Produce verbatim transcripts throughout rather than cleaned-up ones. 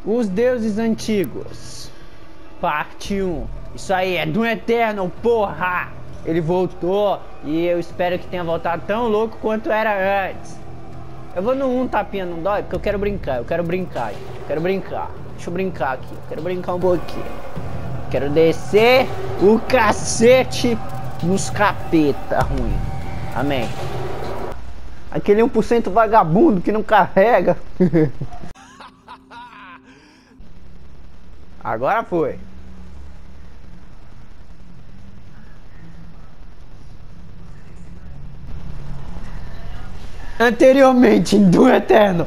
Os deuses antigos. Parte um. Isso aí, é do Eterno, porra! Ele voltou e eu espero que tenha voltado tão louco quanto era antes. Eu vou no um tapinha, não dói? Porque eu quero brincar, eu quero brincar, eu quero brincar. Deixa eu brincar aqui, eu quero brincar um pouquinho. Quero descer o cacete nos capeta ruim. Amém. Aquele um por cento vagabundo que não carrega. Agora foi. Anteriormente, do Eterno.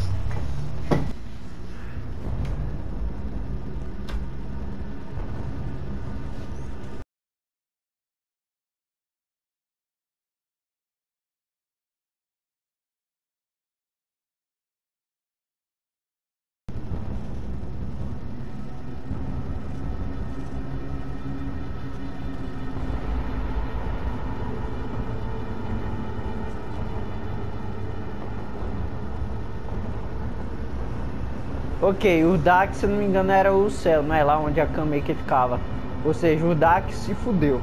Ok, o Dax, se eu não me engano, era o céu, não é lá onde a Kameke ficava. Ou seja, o Dax se fudeu.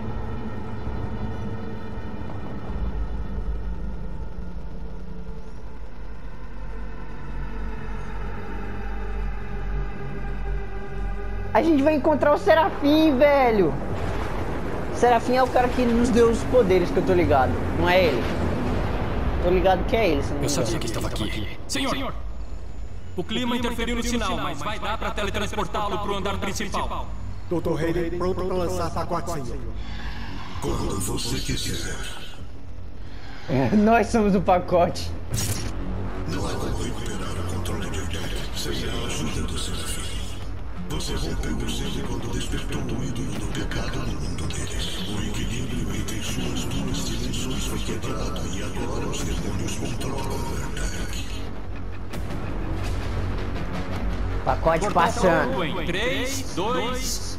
A gente vai encontrar o Serafim, velho. Serafim é o cara que nos deu os poderes, que eu tô ligado. Não é ele? Tô ligado que é ele, se não me engano. Eu sabia que estava aqui. Senhor! Senhor. O clima interferiu no sinal, mas vai dar para teletransportá-lo para o andar principal. doutor Hayden, pronto para lançar pacote, senhor. Quando você quiser. É, nós somos o pacote. Não há como recuperar o controle de Odette sem a ajuda do Serafim. Você rompeu o selo quando despertou o ídolo do pecado no mundo deles. O equilíbrio entre suas duas dimensões foi quebrado e agora os demônios controlam Erdek. Pacote passando. Em três, dois...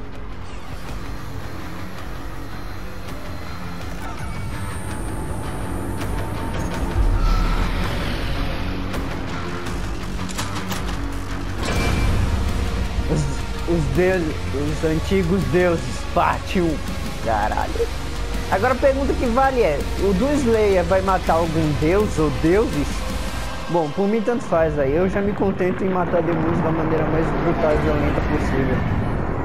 Os, os deuses, os antigos deuses, parte um. Caralho. Agora a pergunta que vale é, o do Slayer vai matar algum deus ou deuses? Bom, por mim tanto faz aí, eu já me contento em matar demônios da maneira mais brutal e violenta possível.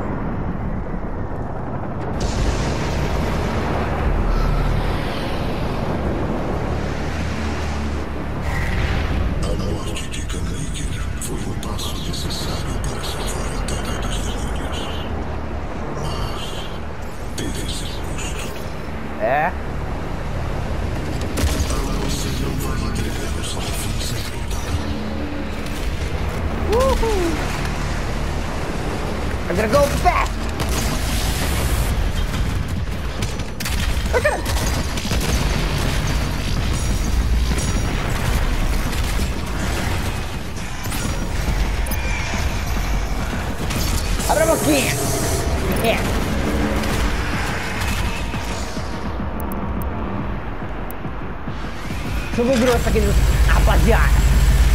A morte de Kameke foi um passo necessário para salvar a terra dos demônios. Mas teve seu custo. É? Você não vai entregar o Serafim sem lutar. Uhul! I'm gonna go back! Ai, caralho! Abre a boquinha! É! Jogo grosso aqui, rapaziada!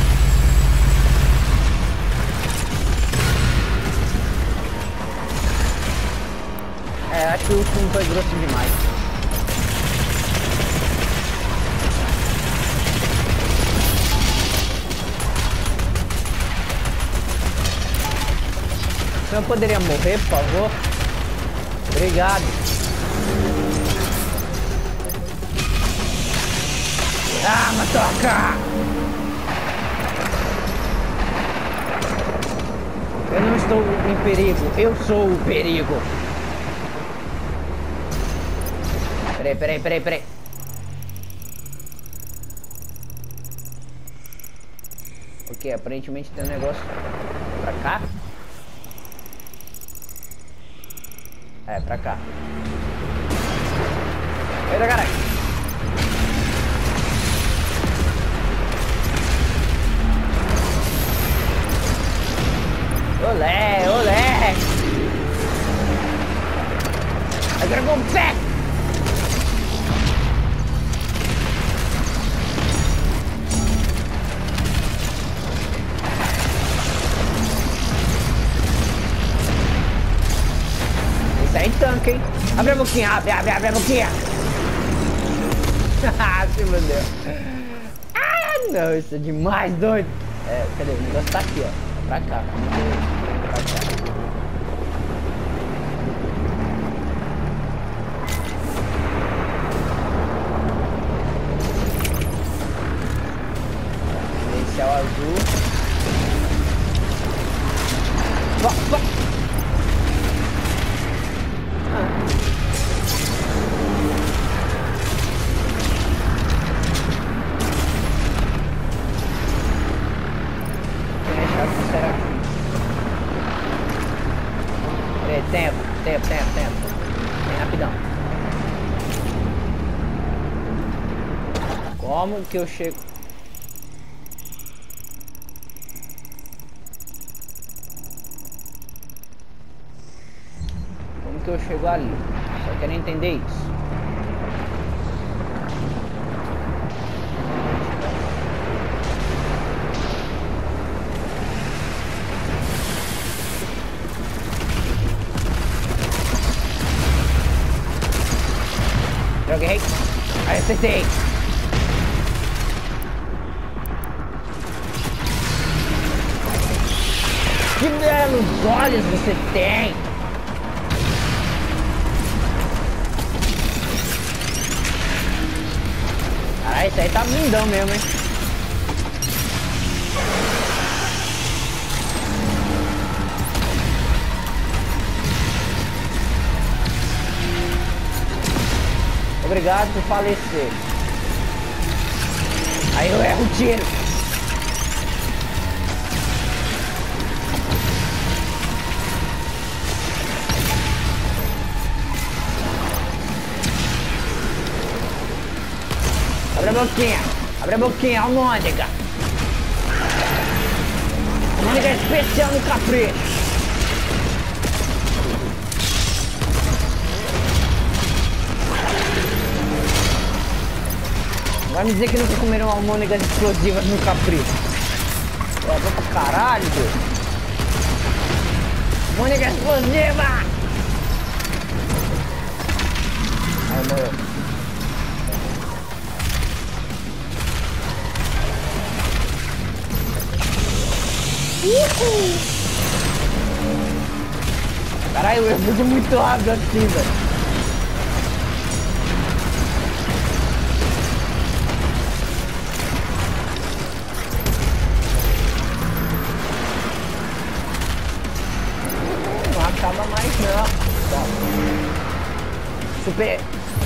É, acho que o fundo foi grosso demais. O senhor poderia morrer, por favor? Obrigado. Ah, matoca! Eu não estou em perigo, eu sou o perigo. Peraí, peraí, peraí, peraí. Ok, aparentemente tem um negócio pra cá. É, pra cá. Eita, caralho. Olé, olé. I gotta go back. Aí tanque, hein? Abre a boquinha, abre, abre, abre a boquinha. Se fudeu. Ah, não, isso é demais, doido. É, cadê? O negócio tá aqui, ó. Pra cá. Pra cá. Esse é o azul. Vá, vá. Tempo, tempo, tempo, tempo. Bem rapidão. Como que eu chego? Como que eu chego ali? Só quero entender isso. Joguei. Aí acertei. Que belos olhos você tem. Caralho, isso aí tá lindão mesmo, hein? Obrigado por falecer. Aí eu erro o tiro. Abre a boquinha. Abre a boquinha, almôndega. Almôndega especial no capricho. Vai me dizer que nunca comeram almôndegas explosivas no capricho. É, vou pra caralho, Deus. Almôndega explosiva! Ai, morreu. Uhul! Caralho, eu fui muito rápido assim, velho. Acaba mais não. Tá. Super.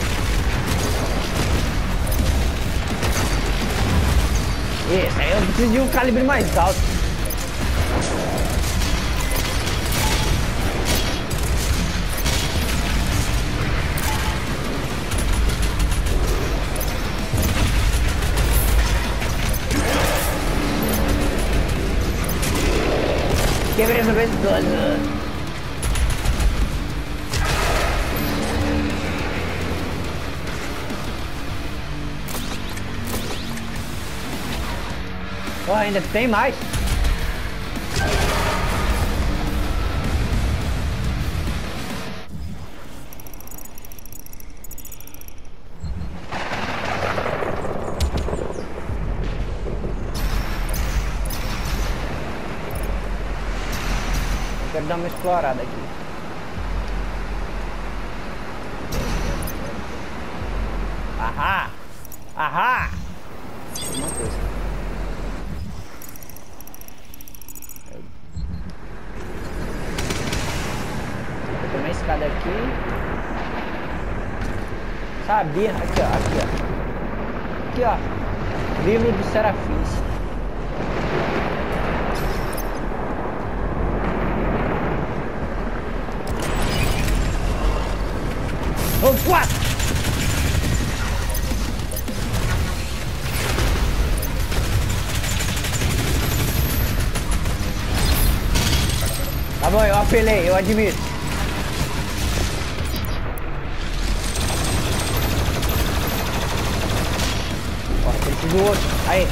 Isso aí eu preciso de um calibre mais alto. Quebrei essa vez toda. Oh, ainda tem mais. Quero dar uma explorada aqui. Ahá! Ahá! Uma coisa. Escada aqui. Sabia? Aqui, ó. Aqui, ó. Aqui, ó. Livro dos Serafins. Opa! Tá bom, eu apelei, eu admito. Do outro. Aí.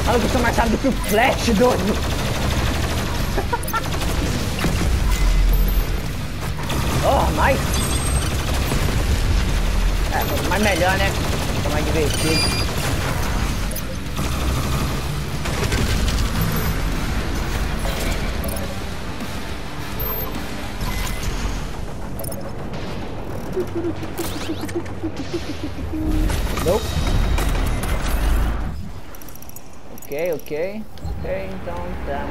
Fala que eu sou mais rápido que o Flash, doido. Oh, mais. É, mas melhor, né? Fica mais divertido. Nope. Ok, ok. Ok, então tá.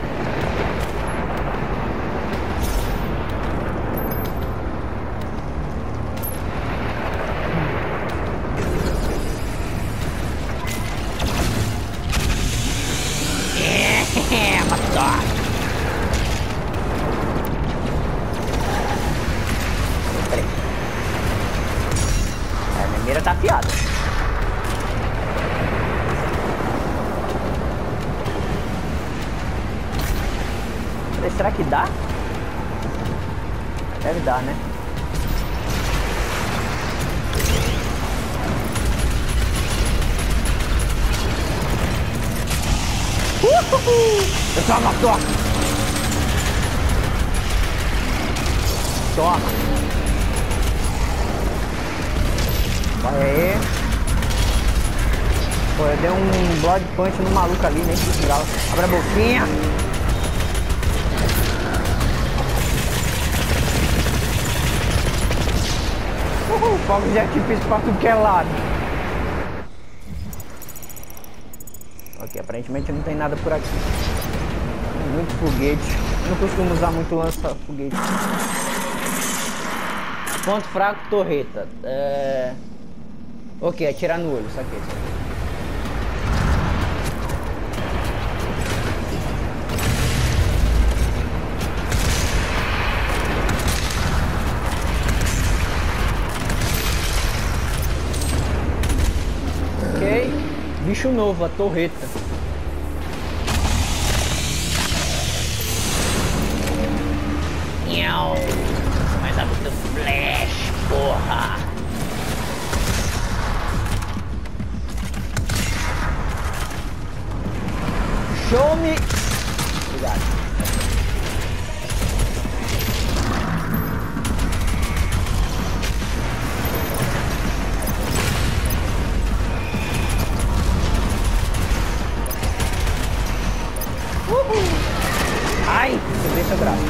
É, matou. Peraí. A minha mira tá afiada. Peraí, será que dá? Deve dar, né? Uhul! Eu só matou! Toma! Vai aí! Pô, eu dei um Blood Punch no maluco ali, nem que grau. Abre a boquinha! Uhul! Fogo de artifício pra tudo que é lado! Ok, aparentemente não tem nada por aqui. Muito foguete. Eu não costumo usar muito lança-foguete. Ponto fraco, torreta. É... Ok, atirar no olho, saquei. Ok. Bicho novo, a torreta. Nhau. Mais rápido do Flash, porra. Show me. Obrigado. Ai, quebrei seu braço.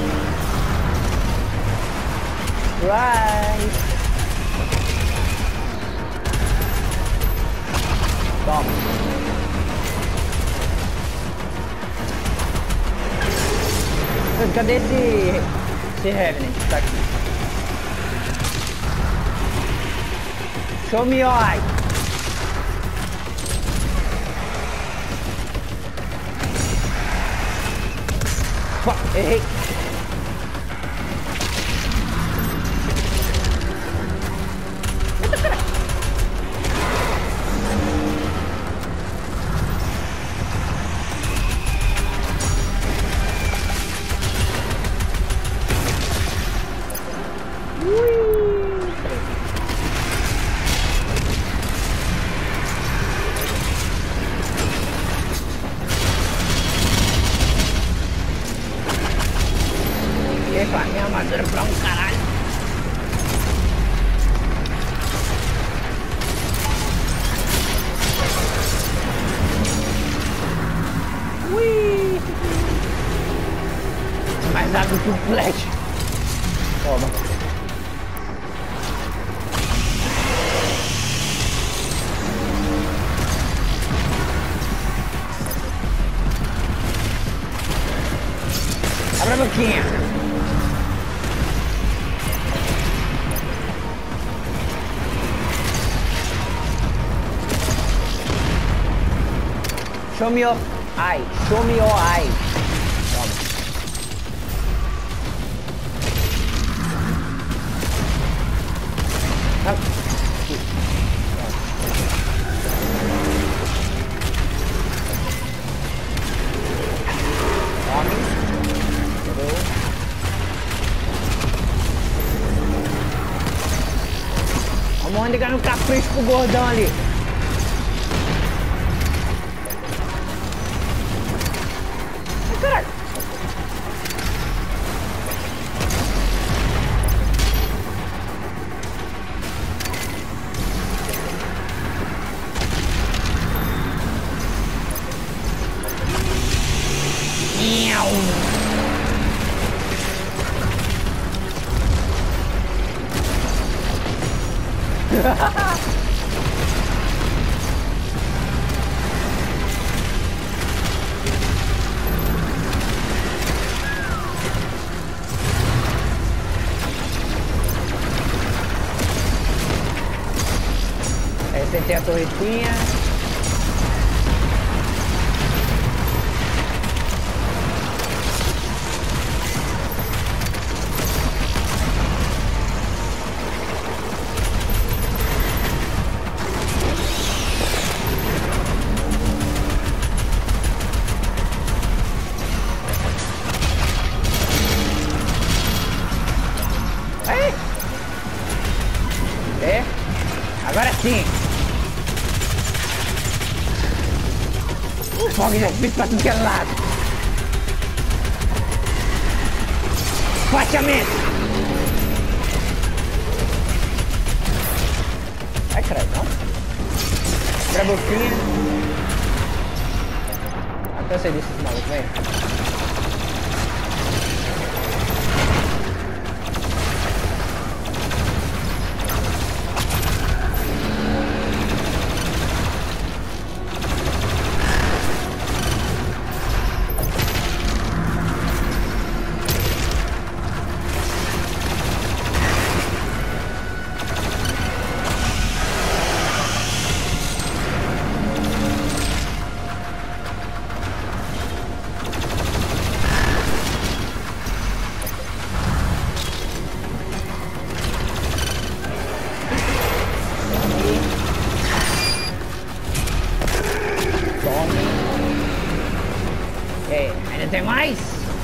Vai. Toma. Cadê esse... esse Revenant que tá aqui? Show me your eye. Errei. Eita, caralho. Ui. Epa, minha armadura pra um caralho. Ui! Mais rápido que o Flash. Toma. Abre a boquinha. Show me your eye. Show me your eye. Toma. Ah. Tome. Entendeu? Vamos ligar no capricho pro gordão ali. Aí você tem a torretinha. É, agora sim. O fogo já fiz pra tudo que é lado. Fatiamento. Ai, caralho, não. Brabuquinha. Até eu sei desses malucos, velho. É, ainda tem mais?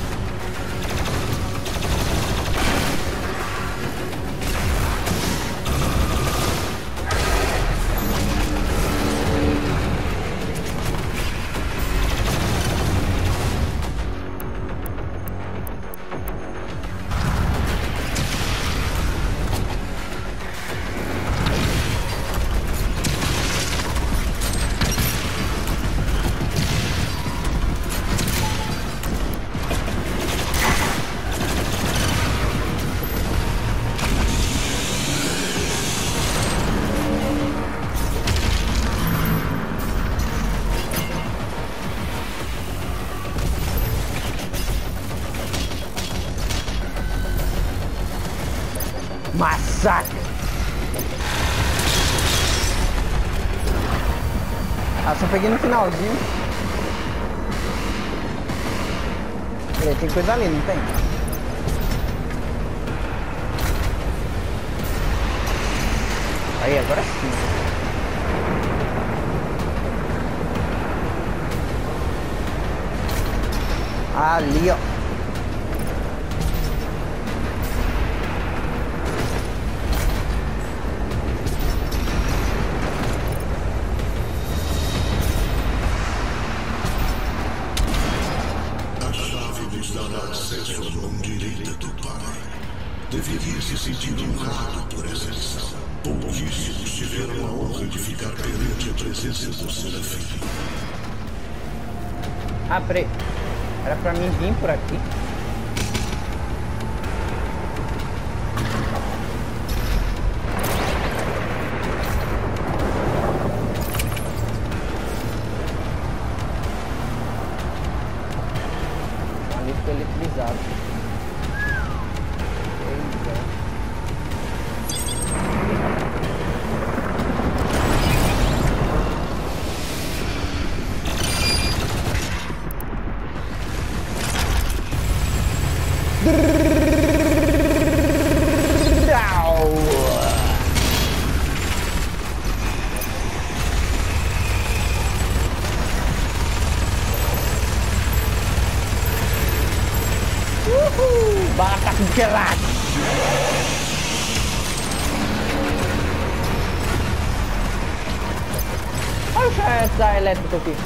Massacre! Ah, só peguei no finalzinho. Peraí, tem coisa ali, não tem? Aí, agora sim. Ali, ó. Dará acesso à mão direita do Pai. Deveria se sentir honrado por essa lição. Pouquíssimos tiveram a honra de ficar perante a presença do Serafim. Ah, peraí. Era pra mim vir por aqui. Eletrizado. Bala tá com gelado. Olha o chá elétrico aqui.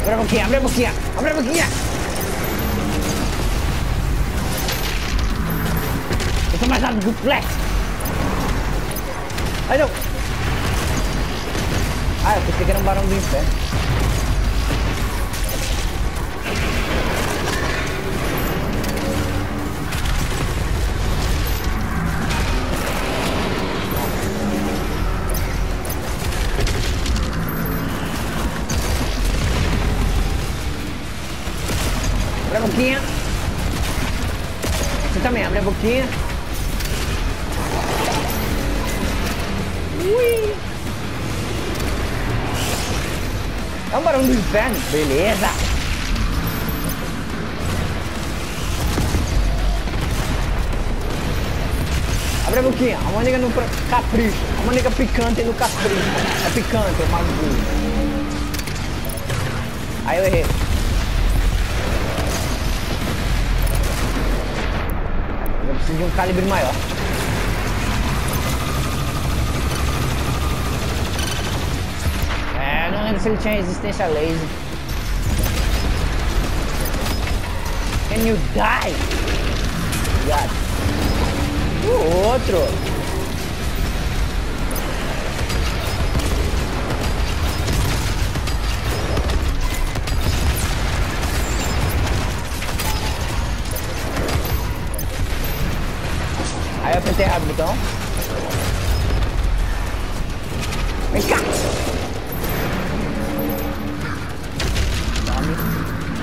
Abre a boquinha, abre a boquinha, abre a boquinha. Eu tô mais rápido que o Flex. Ai, não. Ah, eu pensei que era um barão do inferno. Abre a boquinha. Você também abre a boquinha. Ui. É um barão do inferno. Beleza. Abre a boquinha. A maneira no capricho. A maneira picante no capricho. É picante, é bagulho. Aí eu errei. Eu preciso de um calibre maior. É, não lembro se ele tinha resistência a laser. Can you die? Obrigado. O outro. Aí eu apertei errado o botão. Vem cá! Tome.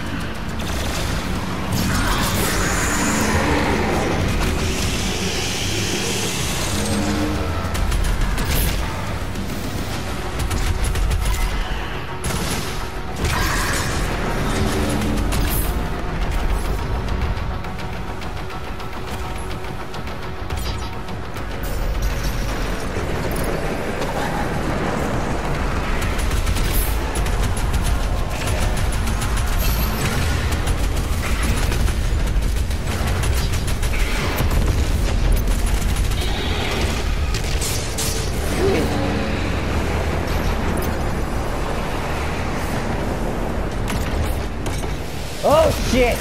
Oh shit!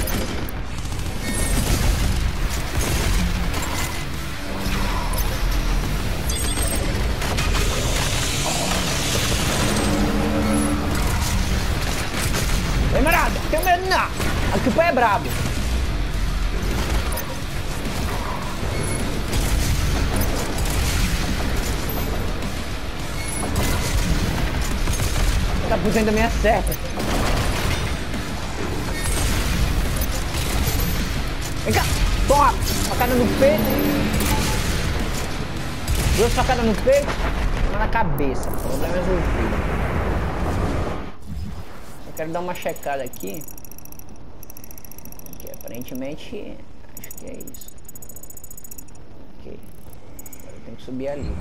Vem, marada! Tenho medo não! Aqui o pai é brabo! Tá por ainda me acerta! Vem cá! Toma! Facada no peito! Duas facadas no peito, uma na cabeça. O problema é resolvido. Eu quero dar uma checada aqui. Que aparentemente acho que é isso. Ok. Agora eu tenho que subir ali.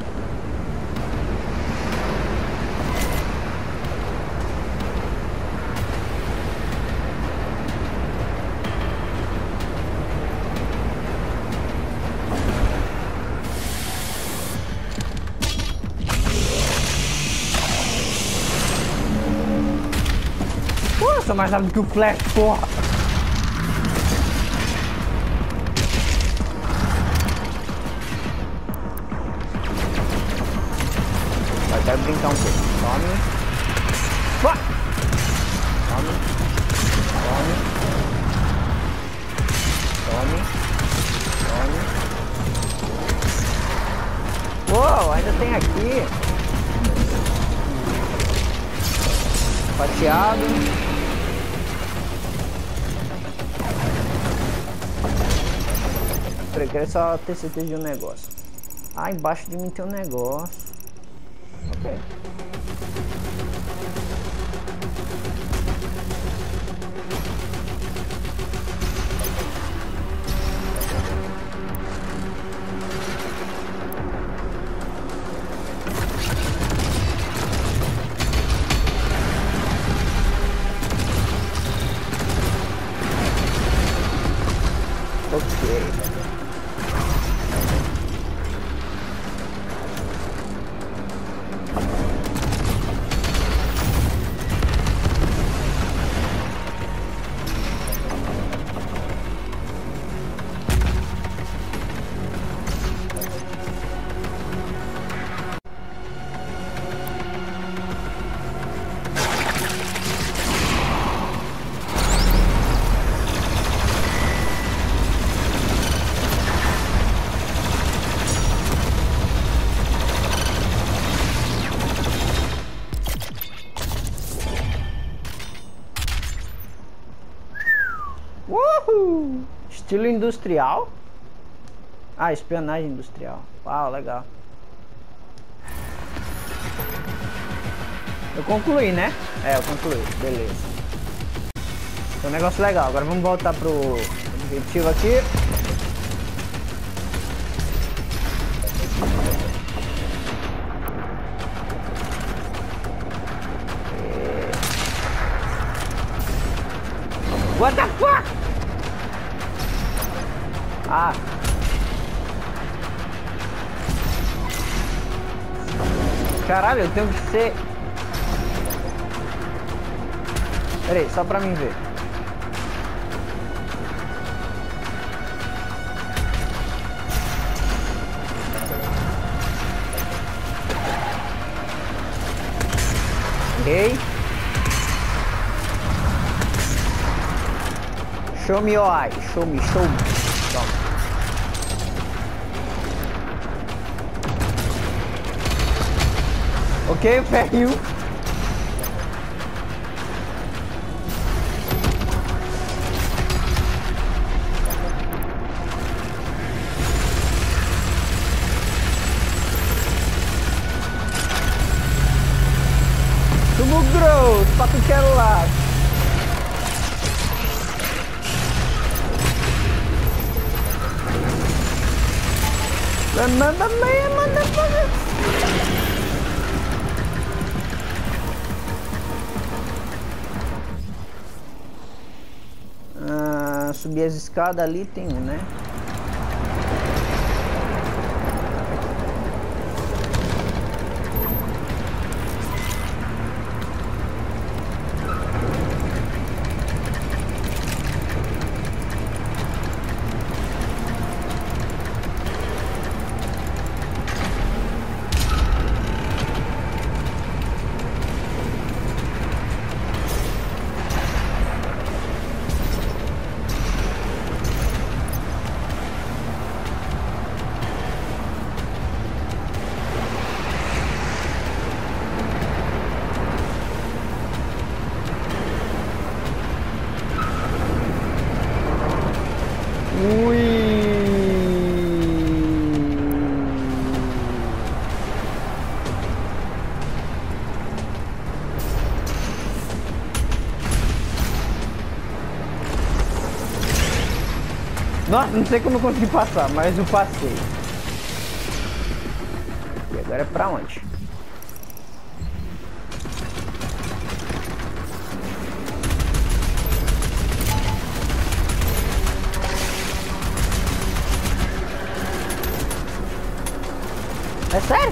Sou mais rápido que o Flash, porra! Vai, quero brincar um pouco. Tome. Vai! Tome. Tome. Tome. Tome. Uou, ainda tem aqui. Fatiado. Eu quero só ter certeza de um negócio. Ah, embaixo de mim tem um negócio. Ok. Ok. Estilo industrial? Ah, espionagem industrial. Uau, legal. Eu concluí, né? É, eu concluí. Beleza. Então, um negócio legal. Agora vamos voltar pro objetivo aqui. What the fuck? Ah. Caralho, eu tenho que ser... Pera aí, só pra mim ver. Ok. Show me your eye. Show me, show me. Toma. Ok, ferrinho. Sumo grosso, pra tu quero lá. Manda, manda, manda. Ah, subir as escadas ali tem um, né? Nossa, não sei como eu consegui passar, mas eu passei. E agora é pra onde? É sério?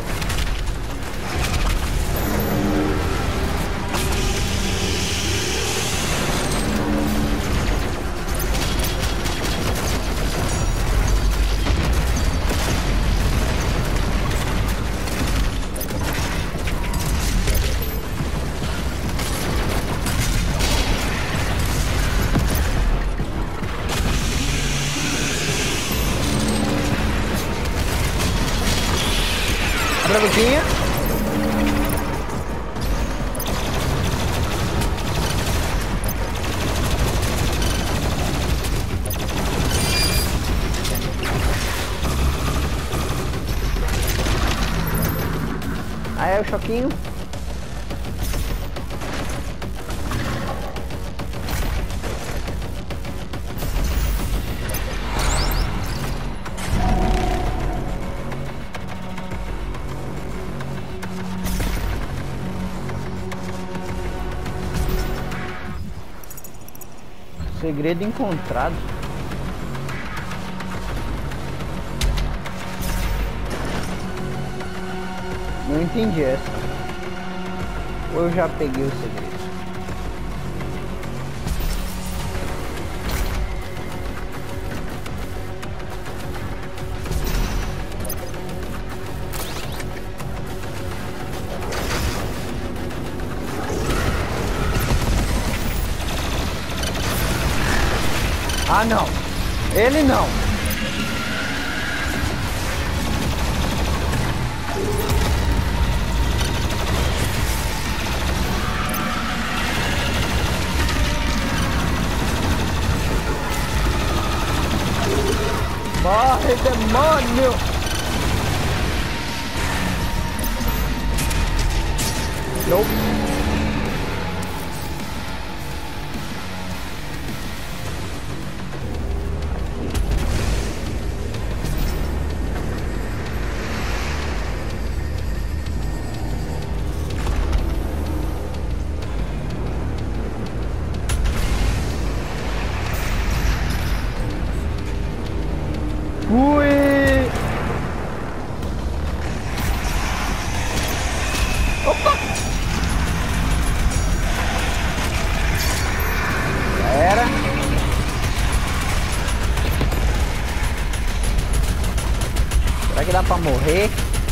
Abre a boquinha. Aí é o choquinho. Segredo encontrado. Não entendi essa. Ou eu já peguei o segredo? Ah, não. Ele não. Morre, demônio! Nope. Ui! Opa! Já era. Será que dá pra morrer?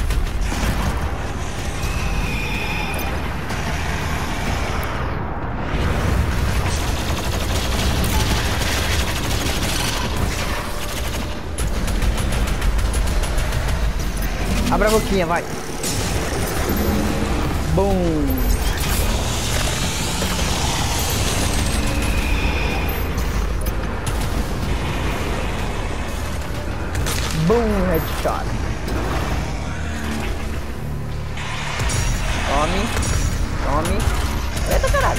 Abra a boquinha, vai. Bum. Bum, headshot. Tome. Tome. Eita, caralho.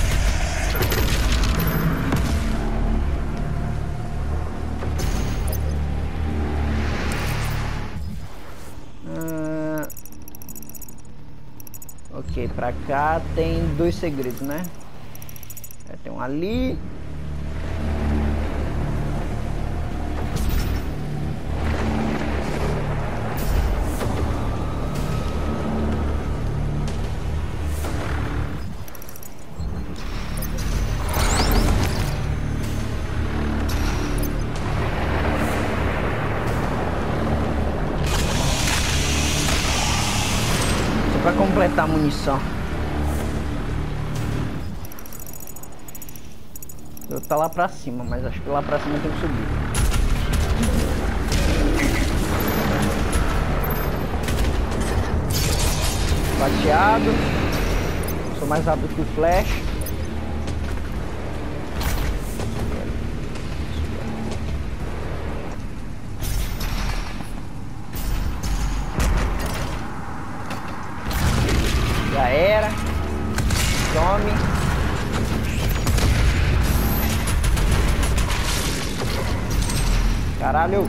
Ok, pra cá tem dois segredos, né? É, tem um ali. Pra completar a munição. Eu tá lá pra cima, mas acho que lá pra cima tem que subir. Bateado. Sou mais rápido que o Flash. Já era. Tome. Caralho.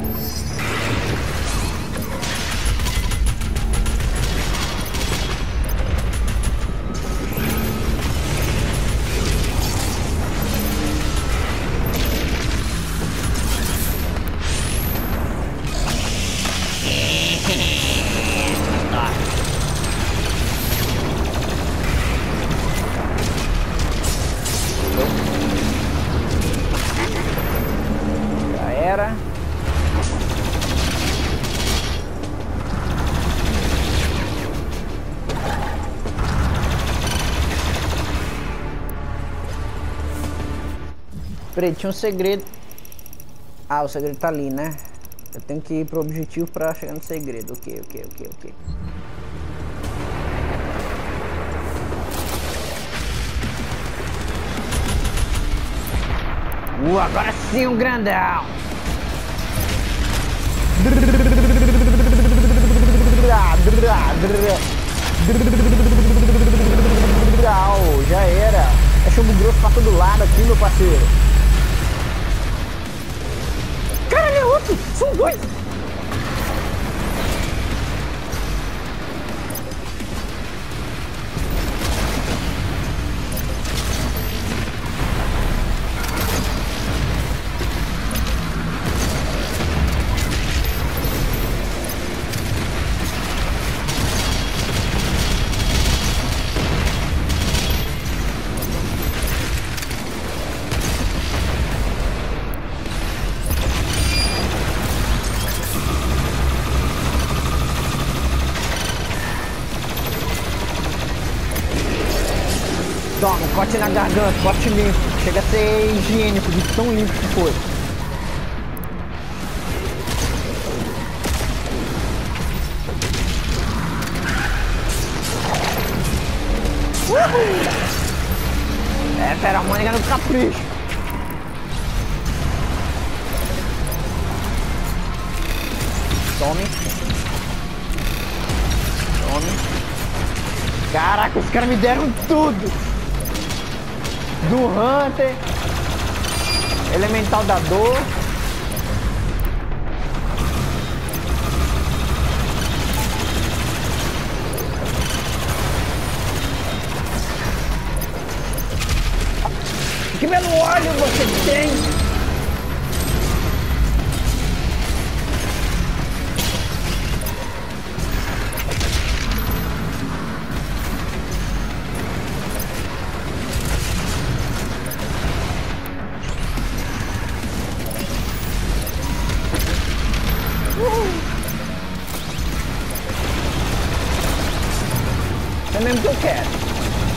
Já era. Peraí, tinha um segredo. Ah, o segredo tá ali, né? Eu tenho que ir pro objetivo pra chegar no segredo. Ok, ok, ok, ok. Uh, agora sim um grandão! Já era! É chumbo grosso pra todo lado aqui, meu parceiro! Caralho, é outro! São dois! Toma, corte na garganta, corte limpo. Chega a ser higiênico de tão limpo que foi. Uhul! É, feromônica no capricho. Tome. Tome. Caraca, os caras me deram tudo. Do Hunter. Elemental da dor. Que belo óleo você tem! Uh! É mesmo que eu quero.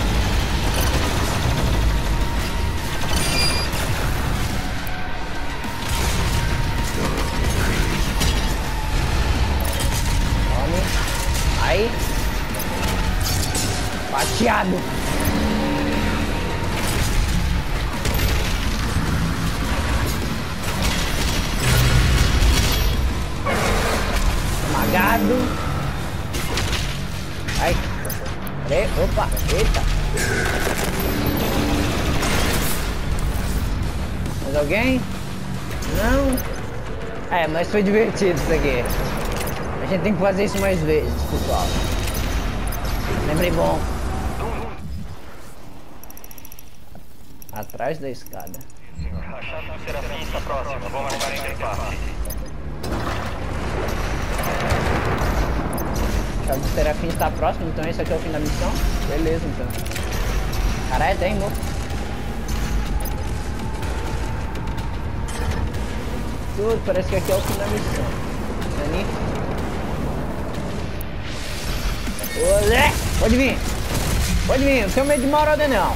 Aí, fatiado. Esmagado. Ai, peraí, opa, eita. Mais alguém? Não? É, mas foi divertido isso aqui. A gente tem que fazer isso mais vezes, pessoal. Lembrei bom. Atrás da escada. A chave do Serafim está próxima. Vamos arrumar a interface. A chave do Serafim está próxima, então esse aqui é o fim da missão? Beleza, então. Caralho, tem, moço. Tudo, parece que aqui é o fim da missão. Dani. Olé! Pode vir! Pode vir, não tenho medo de marauder não!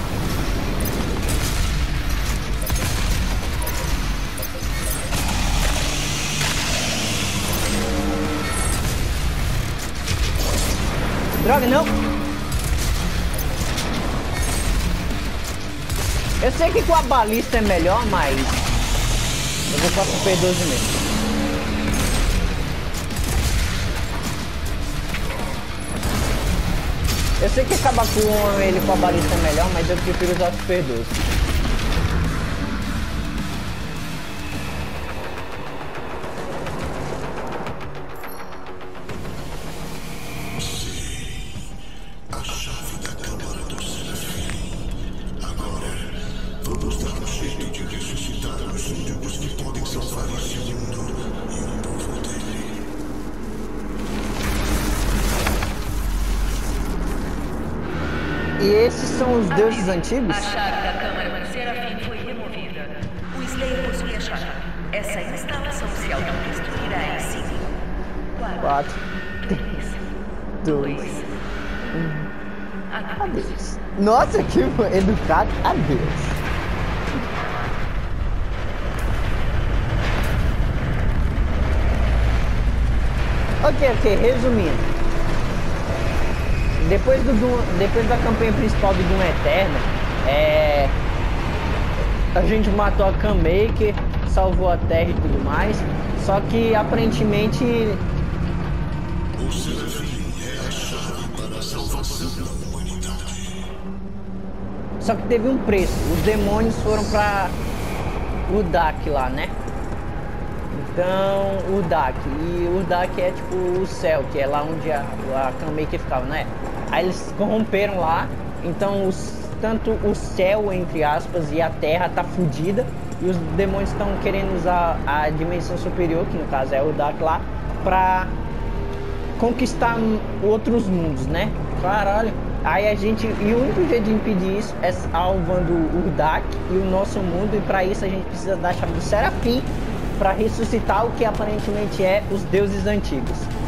Droga, não! Eu sei que com a balista é melhor, mas eu vou para o P doze mesmo. Eu sei que acabar com ele com a balista é melhor, mas eu prefiro usar o Super doze. A chave da Câmara do Serafim. Agora, vamos dar um jeito de ressuscitar os únicos que podem salvar esse mundo e o povo dele. E esses são os deuses antigos? A chave da Câmara do Serafim foi removida. O Slayer possui a chave. Essa instalação se autodestruirá em cinco, quatro, três, dois, um. Adeus. Nossa, que educado. Adeus. Ok, ok, resumindo. Depois, do, do, depois da campanha principal do Doom Eternal, é, a gente matou a Kamaker, salvou a Terra e tudo mais, só que aparentemente... O Serafim é a chave para a salvação da humanidade. Só que teve um preço, os demônios foram pra Urdak lá, né? Então, Urdak, e Urdak é tipo o céu, que é lá onde a, a Kamaker ficava, né? Aí eles corromperam lá, então os, tanto o céu, entre aspas, e a terra tá fudida, e os demônios estão querendo usar a dimensão superior, que no caso é o Urdak lá, pra conquistar outros mundos, né? Caralho. Aí a gente, e o único jeito de impedir isso é salvando o Urdak e o nosso mundo, e para isso a gente precisa da chave do Serafim para ressuscitar o que aparentemente é os deuses antigos.